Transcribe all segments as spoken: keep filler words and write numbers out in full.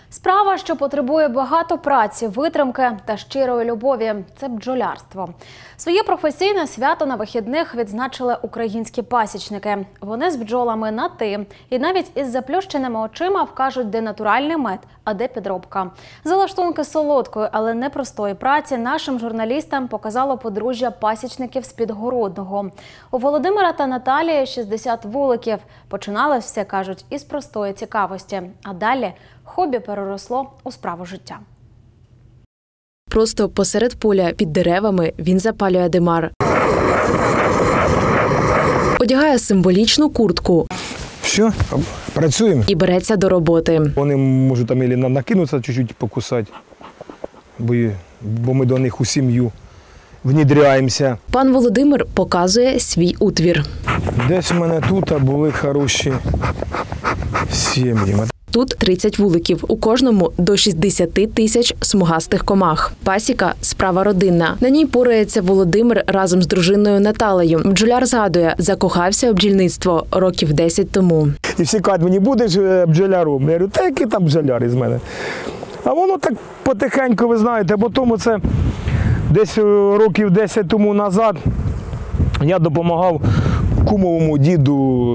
Справа, що потребує багато праці, витримки та щирої любові – це бджолярство. Своє професійне свято на вихідних відзначили українські пасічники. Вони з бджолами на «ти» і навіть із заплющеними очима вкажуть, де натуральний мед, а де підробка. Залаштунки солодкої, але непростої праці нашим журналістам показало подружжя пасічників з Підгородного. У Володимира та Наталії шістдесят вуликів. Починалось все, кажуть, із простої цікавості. А далі хобі переросло у справу життя. Просто посеред поля під деревами він запалює димар. Одягає символічну куртку. Все, працюємо. І береться до роботи. Вони можуть там і накинутися, чуть-чуть покусати, бо, бо ми до них у сім'ю внідряємося. Пан Володимир показує свій утвір. Десь у мене тут були хороші сім'ї. Тут тридцять вуликів, у кожному до шістдесяти тисяч смугастих комах. Пасіка – справа родинна. На ній порається Володимир разом з дружиною Наталею. Бджоляр згадує, закохався у бджільництво років десять тому. І всі кажуть, мені будеш бджоляром? Я говорю, та який там бджоляр із мене? А воно так потихеньку, ви знаєте, бо тому це десь років десять тому назад я допомагав кумовому діду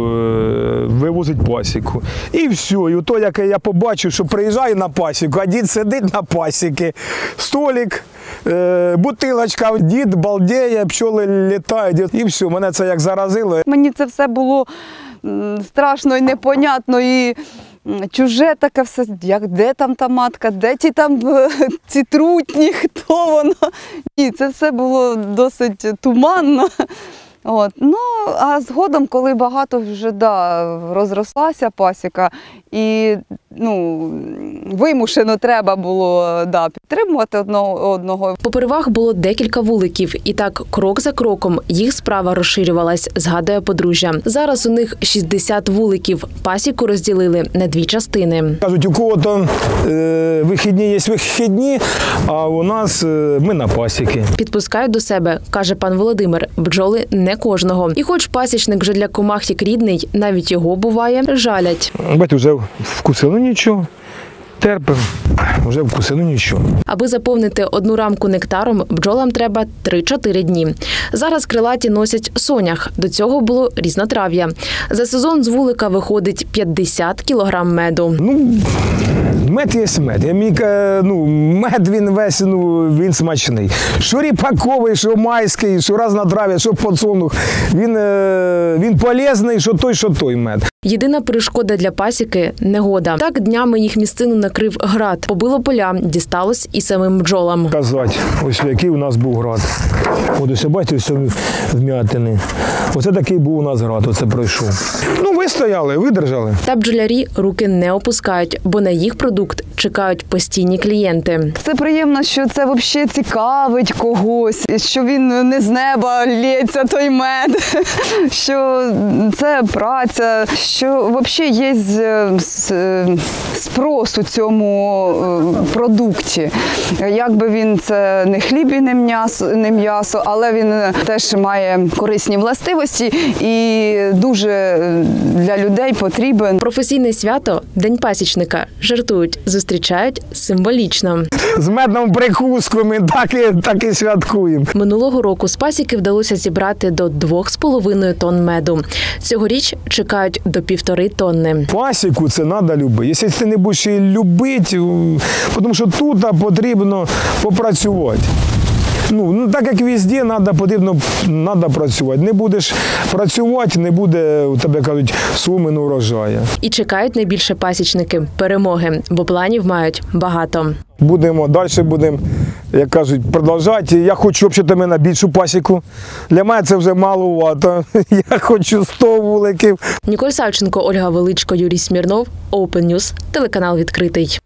вивозить пасіку. І все. І то, як я побачив, що приїжджаю на пасіку, а дід сидить на пасіці, столик, бутилочка, дід балдеє, пчоли літають. І все, мене це як заразило. Мені це все було страшно і непонятно, і чуже таке все, як де там та матка, де ті там ці трутні, хто воно. Ні, це все було досить туманно. От. Ну, а згодом, коли багато вже да, розрослася пасіка і ну, вимушено треба було да, підтримувати одного одного. Попервах було декілька вуликів, і так крок за кроком їх справа розширювалась, згадує подружжя. Зараз у них шістдесят вуликів. Пасіку розділили на дві частини. Кажуть, у кого-то е, вихідні є вихідні, а у нас е, ми на пасіки. Підпускають до себе, каже пан Володимир, бджоли не кожного. І хоч пасічник вже для комах як рідний, навіть його, буває, жалять. Бать, вже вкусили нічого, терпимо, вже вкусили нічого. Аби заповнити одну рамку нектаром, бджолам треба три-чотири дні. Зараз крилаті носять сонях, до цього було різнотрав'я. За сезон з вулика виходить п'ятдесят кілограм меду. Ну, мед є мед. Я мені, ну, мед він весь, ну, він смачний. Що ріпаковий, що майський, що разнотрав'я, що подсолнух. Він, він полезний, що той, що той мед. Єдина перешкода для пасіки – негода. Так днями їх місцину накрив град. Побило поля, дісталось і самим бджолам. Казати, ось який у нас був град. От ось, бачите, ось вм'ятини. Оце такий був у нас град, оце пройшов. Ну, вистояли, видержали. Та бджолярі руки не опускають, бо на їх продукт чекають постійні клієнти. Це приємно, що це взагалі цікавить когось, що він не з неба лється той мед, що це праця, що взагалі є спрос у цьому продукті. Якби він це не хліб і не м'ясо, не м'ясо, але він теж має корисні властивості і дуже для людей потрібен. Професійне свято – День пасічника. Жартують, зустрічають символічно. З медним прикуском ми так і, так і святкуємо. Минулого року з пасіки вдалося зібрати до двох з половиною тонн меду. Цьогоріч чекають до півтори тонни. Пасіку це треба любити. Якщо ти не будеш її любити, тому що тут потрібно попрацювати. Ну, так як везде, надо, потрібно надо працювати. Не будеш працювати, не буде, у тебе, кажуть, суми урожаю. І чекають найбільше пасічники перемоги, бо планів мають багато. Будемо, далі будемо, як кажуть, продовжувати. Я хочу, щоб у мене більшу пасіку. Для мене це вже маловато. Я хочу сто вуликів. Ніколь Савченко, Ольга Величко, Юрій Смірнов, Open News, телеканал «Відкритий».